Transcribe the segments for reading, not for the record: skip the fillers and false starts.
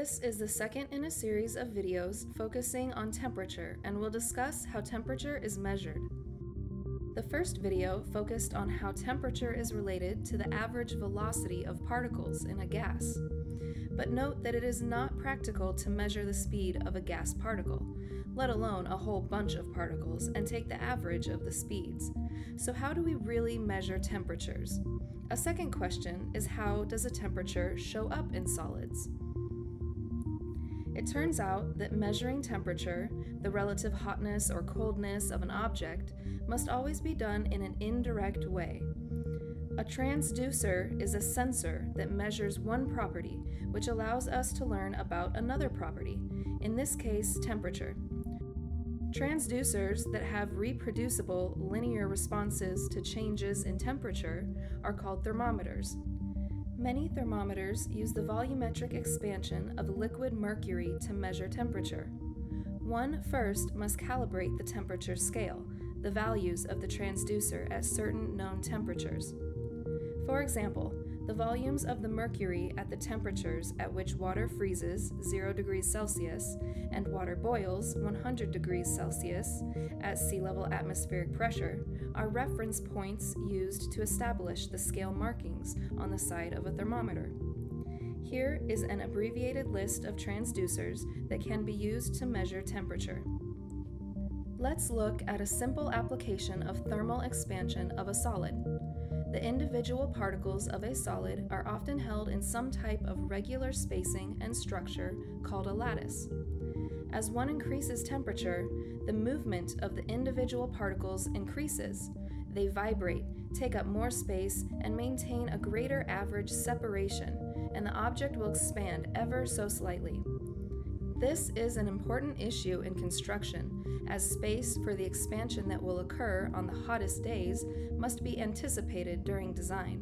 This is the second in a series of videos focusing on temperature, and we'll discuss how temperature is measured. The first video focused on how temperature is related to the average velocity of particles in a gas. But note that it is not practical to measure the speed of a gas particle, let alone a whole bunch of particles, and take the average of the speeds. So how do we really measure temperatures? A second question is, how does a temperature show up in solids? It turns out that measuring temperature, the relative hotness or coldness of an object, must always be done in an indirect way. A transducer is a sensor that measures one property, which allows us to learn about another property, in this case, temperature. Transducers that have reproducible linear responses to changes in temperature are called thermometers. Many thermometers use the volumetric expansion of liquid mercury to measure temperature. One first must calibrate the temperature scale, the values of the transducer at certain known temperatures. For example, the volumes of the mercury at the temperatures at which water freezes 0 degrees Celsius and water boils 100 degrees Celsius at sea level atmospheric pressure are reference points used to establish the scale markings on the side of a thermometer. Here is an abbreviated list of transducers that can be used to measure temperature. Let's look at a simple application of thermal expansion of a solid. The individual particles of a solid are often held in some type of regular spacing and structure called a lattice. As one increases temperature, the movement of the individual particles increases. They vibrate, take up more space, and maintain a greater average separation, and the object will expand ever so slightly. This is an important issue in construction, as space for the expansion that will occur on the hottest days must be anticipated during design.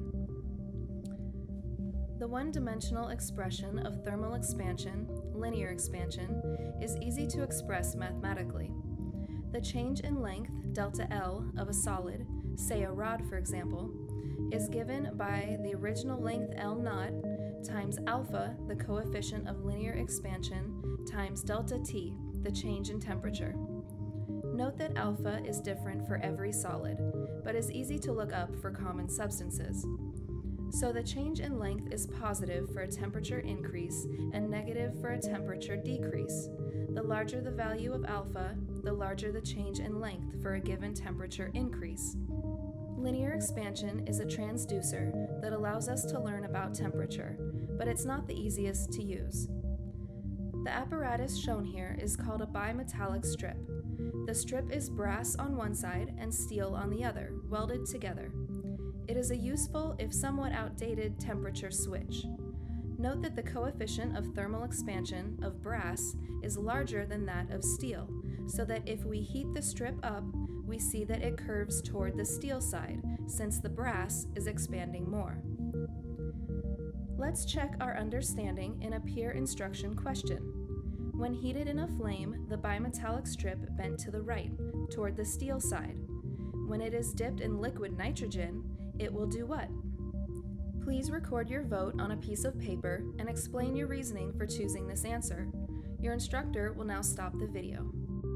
The one-dimensional expression of thermal expansion, linear expansion, is easy to express mathematically. The change in length, delta L, of a solid, say a rod for example, is given by the original length L naught times alpha, the coefficient of linear expansion, times delta T, the change in temperature. Note that alpha is different for every solid, but is easy to look up for common substances. So the change in length is positive for a temperature increase and negative for a temperature decrease. The larger the value of alpha, the larger the change in length for a given temperature increase. Linear expansion is a transducer that allows us to learn about temperature, but it's not the easiest to use. The apparatus shown here is called a bimetallic strip. The strip is brass on one side and steel on the other, welded together. It is a useful, if somewhat outdated, temperature switch. Note that the coefficient of thermal expansion of brass is larger than that of steel, so that if we heat the strip up, we see that it curves toward the steel side, since the brass is expanding more. Let's check our understanding in a peer instruction question. When heated in a flame, the bimetallic strip bent to the right, toward the steel side. When it is dipped in liquid nitrogen, it will do what? Please record your vote on a piece of paper and explain your reasoning for choosing this answer. Your instructor will now stop the video.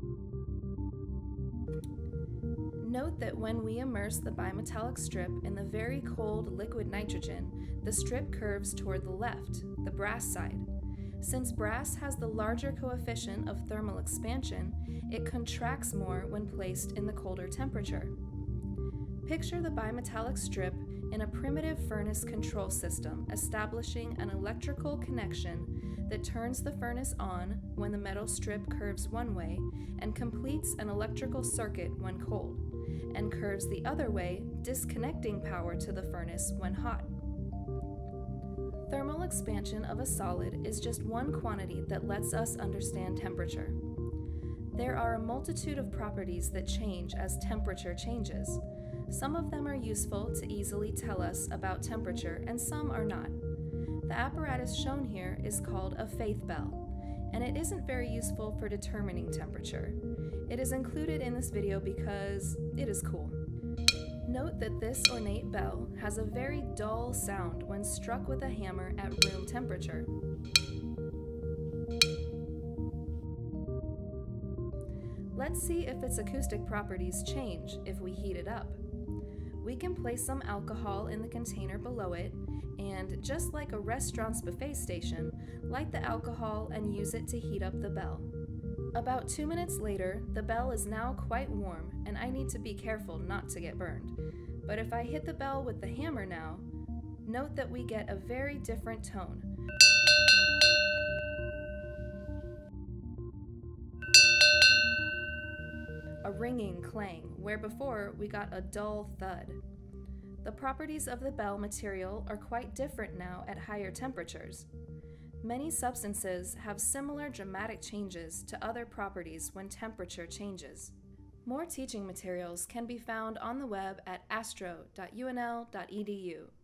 Note that when we immerse the bimetallic strip in the very cold liquid nitrogen, the strip curves toward the left, the brass side. Since brass has the larger coefficient of thermal expansion, it contracts more when placed in the colder temperature. Picture the bimetallic strip in a primitive furnace control system, establishing an electrical connection that turns the furnace on when the metal strip curves one way and completes an electrical circuit when cold, and curves the other way, disconnecting power to the furnace when hot. Thermal expansion of a solid is just one quantity that lets us understand temperature. There are a multitude of properties that change as temperature changes. Some of them are useful to easily tell us about temperature, and some are not. The apparatus shown here is called a faith bell, and it isn't very useful for determining temperature. It is included in this video because it is cool. Note that this ornate bell has a very dull sound when struck with a hammer at room temperature. Let's see if its acoustic properties change if we heat it up. We can place some alcohol in the container below it, and just like a restaurant's buffet station, light the alcohol and use it to heat up the Belle. About 2 minutes later, the Belle is now quite warm, and I need to be careful not to get burned. But if I hit the Belle with the hammer now, note that we get a very different tone. A ringing clang, where before we got a dull thud. The properties of the Belle material are quite different now at higher temperatures. Many substances have similar dramatic changes to other properties when temperature changes. More teaching materials can be found on the web at astro.unl.edu.